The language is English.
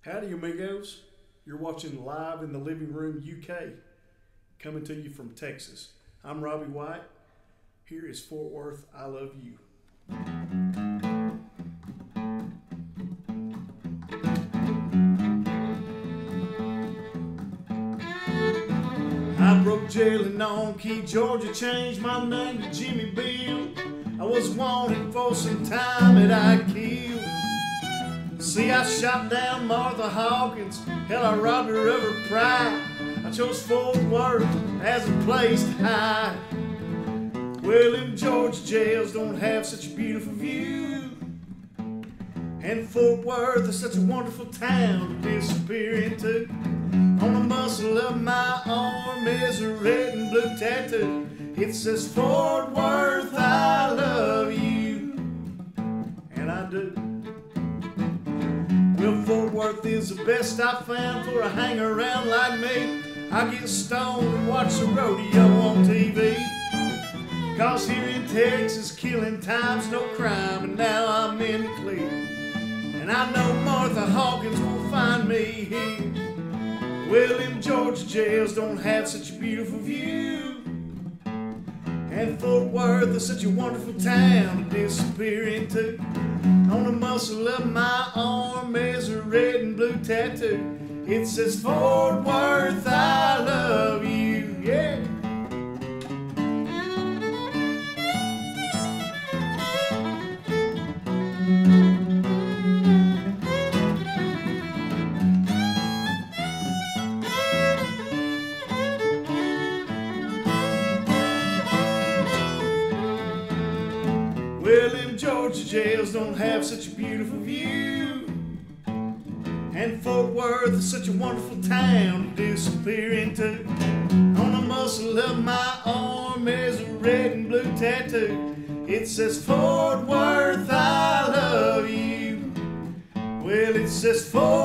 Howdy amigos, you're watching Live in the Living Room UK, coming to you from Texas. I'm Robbie White, here is Fort Worth, I Love You. I broke jail in on-key Georgia, changed my name to Jimmy Bill. I was wanted for some time that I killed. See, I shot down Martha Hawkins, hell, I robbed her of her pride. I chose Fort Worth as a place to hide. Well, them Georgia jails don't have such a beautiful view, and Fort Worth is such a wonderful town to disappear into. On the muscle of my arm is a red and blue tattoo. It says, Fort Worth, I love you, and I do. Well, Fort Worth is the best I found for a hang-around like me. I get stoned and watch the rodeo on TV. Cause here in Texas, killing time's no crime, and now I'm in the clear. And I know Martha Hawkins won't find me here. Well, them Georgia jails don't have such a beautiful view, and Fort Worth is such a wonderful town to disappear into. On the muscle of my arm is a red and blue tattoo. It says, Fort Worth, I love you, yeah. Well, them Georgia jails don't have such a beautiful view, and Fort Worth is such a wonderful town to disappear into. On the muscle of my arm is a red and blue tattoo. It says, Fort Worth, I love you. Well, it says, Fort